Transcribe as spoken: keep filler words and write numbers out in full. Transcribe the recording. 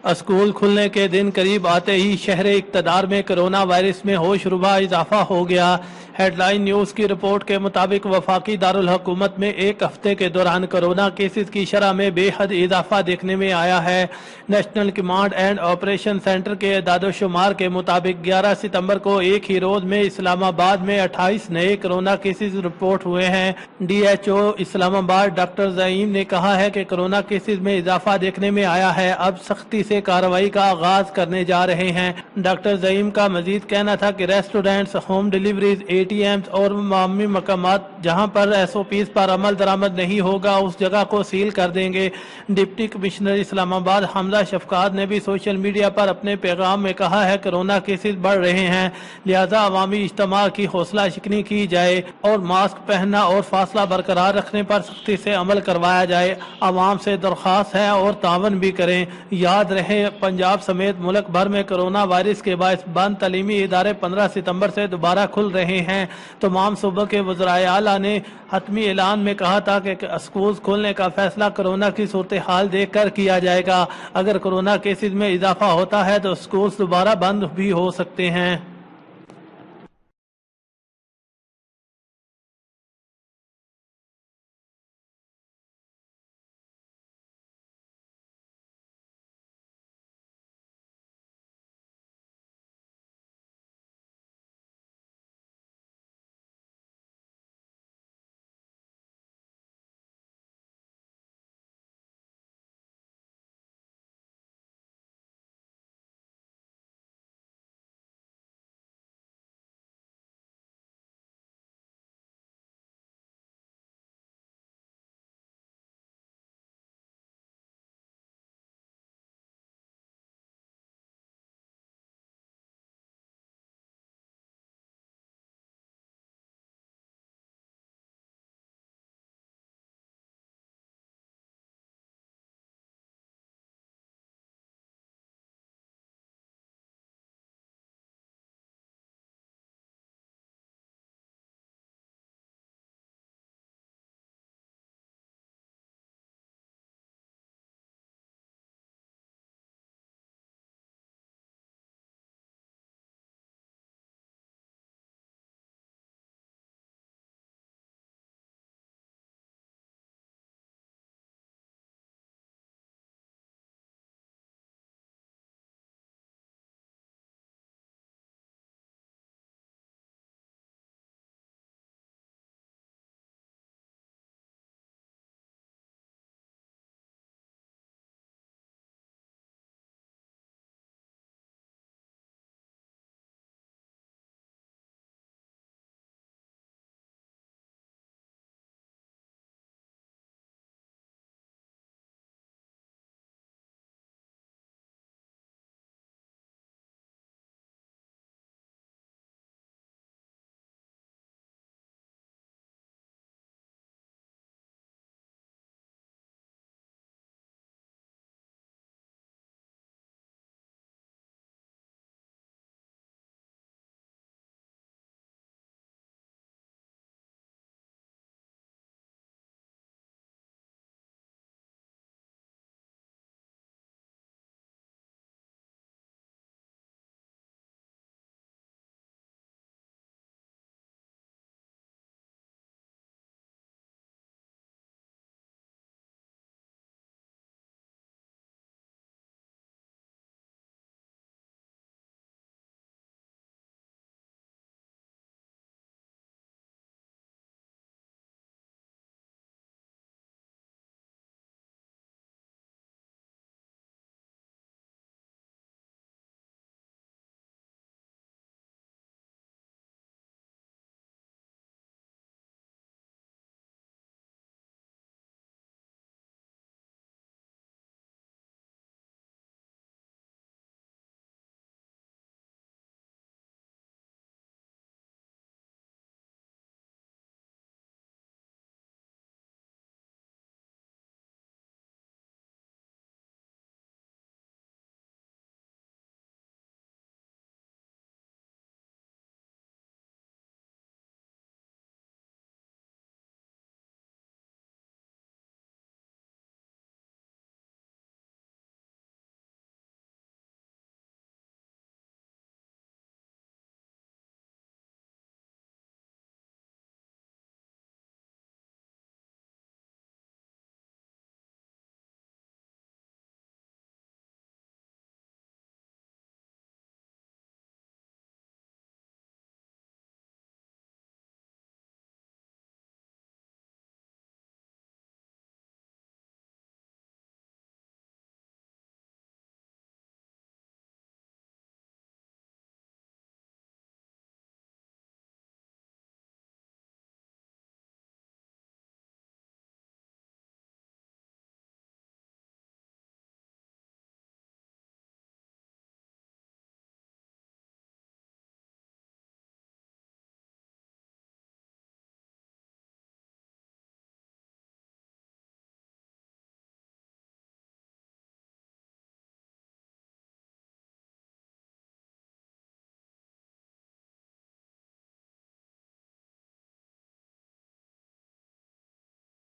School खुलने के दिन करीब आते ही शहर इक़्तिदार में कोरोना वायरस में होशरुबा इजाफा हो गया। हेडलाइन न्यूज़ की रिपोर्ट के मुताबिक वफाकी दारुल हुकूमत में एक हफ्ते के दौरान कोरोना केसेस की शरह में बेहद इजाफा देखने में आया है। National command and operation centre के दादोशुमार के मुताबिक ग्यारह सितंबर को एक ही रोज में इस्लामाबाद में अट्ठाईस नए कोरोना केसेस रिपोर्ट हुए हैं। D H O Islamabad doctor Zaeem ने कहा है कि कोरोना केसेस में इजाफा देखने में आया है, अब सख्ती से कार्रवाई का आगाज करने जा रहे हैं। डॉक्टर ज़ईम का मजीद कहना था कि restaurants, home deliveries, A T Ms और मामी मकामात जहां पर एस ओ पीज पर अमल दरामद नहीं होगा उस जगह को सील कर देंगे। डिप्टी कमिश्नर इस्लामाबाद हमजा शफकात ने भी सोशल मीडिया पर अपने पैगाम में कहा है कोरोना केसेस बढ़ रहे हैं, लिहाजा अवामी इज्तिमा की हौसला शिकनी की जाए और मास्क पहनना और फासला बरकरार रखने पर सख्ती से अमल करवाया जाए। आवाम से दरख्वास्त है और तावन भी करें। याद रहे, पंजाब समेत मुल्क भर में कोरोना वायरस के बायस बंद तालीमी इदारे पंद्रह सितंबर से दोबारा खुल रहे हैं। तमाम सूबों के वज़राए आला ने हतमी ऐलान में कहा था कि स्कूल खोलने का फैसला कोरोना की सूरत हाल देख कर किया जाएगा। अगर कोरोना केसेस में इजाफा होता है तो स्कूल दोबारा बंद भी हो सकते हैं।